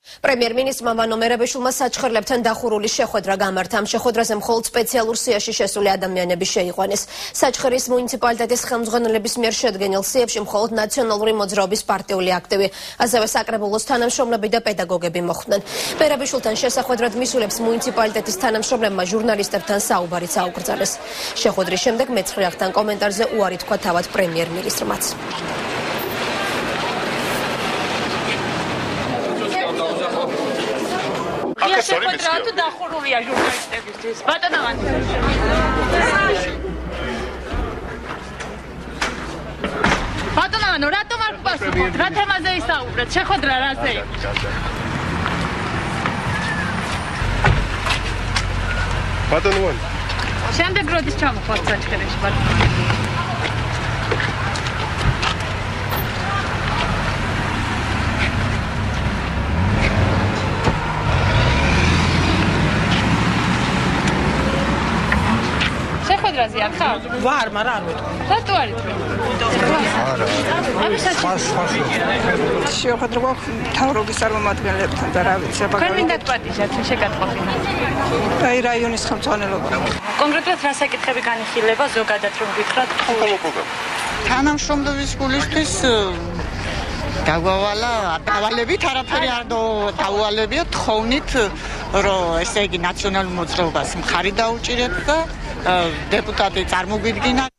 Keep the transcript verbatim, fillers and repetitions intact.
პრემიერ-მინისტრმა ვანო მერაბეშვილმა საჩხერლებთან დახურული შეხვედრა გამართა. ამ შეხვედრაზე მხოლოდ სპეციალურ სიაში შესული ადამიანები შეიყვანეს. საჩხერის მუნიციპალიტეტის ხელმძღვანელების მიერ შედგენილ სიებში მხოლოდ ნაციონალური მოძრაობის პარტიული აქტივი, ასევე საკრებულოს თანამშრომლები და პედაგოგები მოხვდნენ. მერაბეშვილთან შესახვედრად მისულებს მუნიციპალიტეტის თანამშრომლებმა ჟურნალისტებთან საუბარიც აუკრძალეს. შეხვედრის შემდეგ მეცხრე აღთან კომენტარზე უარი თქვა თავად პრემიერ-მინისტრმაც. შეხვედრა თუ დახურულია ჟურნალისტებისთვის. ბატონო ვანი. ბატონო ვანი, რატომ არ გპასუხობთ? რა თემაზე ისაუბრეთ? შეხვედრა რაზე? ბატონო ვანი. შემდეგ როდის ჩამოხვდით საჩხერეში, ბატონო ვანი? შეხვედრაზე არ ხარ? ვარ, მაგრამ არ ვეთქვი. რატო არ ითქვი? არა. ამის შეხვედრა მთავრობის წარმომადგენლებთან და რა ვიცი, აბა. თქვენ მინდათ პატიჟად შეგატყობინა. აი რაიონის ხელმძღვანელობა. კონკრეტულად რა საკითხები განიხილება ზოგადად რომ გითხრათ? თანამშრომლობის გულისთვის დაგვავალა დავალებით არაფერი არ დაუვალებია თხოვნით რომ ესე იგი ნაციონალურ მოძრაობას მხარი დაუჭირეთ და დეპუტატი წარმოგვიდგინა